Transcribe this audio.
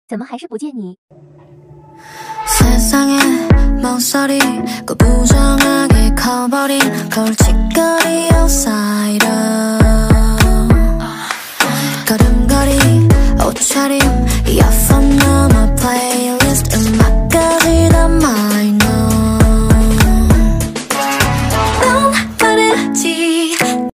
怎么还是不见你？ 세상에 멍설이 그 부정하게 커버린 골칫거리 outsider 걸음걸이 옷차림